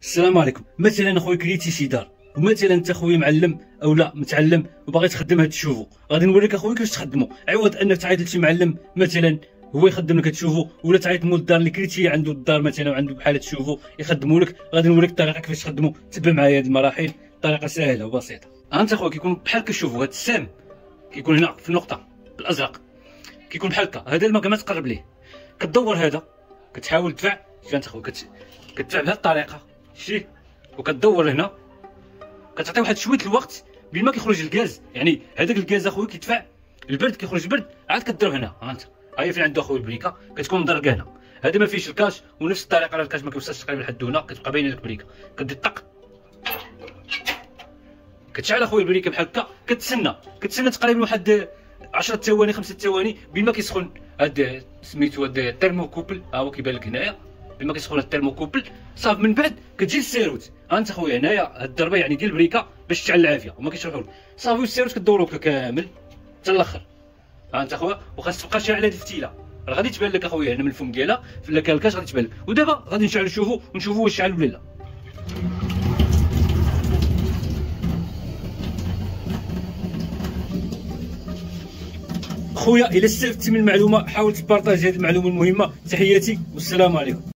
السلام عليكم. مثلا اخويا كريتي شي دار، ومثلا انت اخويا معلم او لا متعلم وباغي تخدم هاد الشوفو، غادي نوريك اخويا كيفاش تخدمو، عوض انك تعيط لشي معلم مثلا هو يخدم لك هاد الشوفو، ولا تعيط مول الدار اللي كريتي عنده الدار مثلا وعنده بحال هاد الشوفو يخدمو لك. غادي نوريك الطريقه كيفاش تخدمو، تبع معايا هاد المراحل، طريقه سهله وبسيطه. انت اخويا كيكون بحال كتشوفو هاد السام كيكون هنا في النقطه الازرق، كيكون بحال هكا. هذا الماء ما تقرب ليه، كتدور هذا، كتحاول تدفع. شوف انت اخويا كتدفع بهذه الطريقه، شتي، وكتدور هنا، كتعطي واحد شويه الوقت بين ما كيخرج الغاز. يعني هذاك الغاز اخويا كيدفع البرد، كيخرج البرد، عاد كضرب هنا. ها انت، ها هي فين عنده اخويا البريكه، كتكون مدرقه هنا. هذا ما فيهش الكاش، ونفس الطريقه راه الكاش ما كيوصلش تقريبا لحد هنا، كتبقى باينه لك البريكه. كدير طق، كتشعل اخويا البريكه بحال هكا، كتسنى تقريبا واحد 10 ثواني 5 ثواني بين ما كيسخن هاد سميتو هاد الترموكوبل. ها هو كيبان لك هنايا، بين ما كيسخن الترموكوبل صافي. من بعد كتجي للسيروت. ها انت خويا هنايا هاد الضربه يعني ديال البريكه باش تشعل العافيه وما كيشرحوا لك صافي. والسيروت كدورو هكا كامل حتى الاخر. ها انت خويا، وخاص تبقى شاعله هاد الفتيله، راه غادي تبان لك اخويا هنا من الفم ديالها في الكاش غادي تبان لك. ودابا غادي نشعلو نشوفو واش شعل ولا لا. خويا الا استفدتي من المعلومه حاول تبارطاجي هذه المعلومه المهمه. تحياتي والسلام عليكم.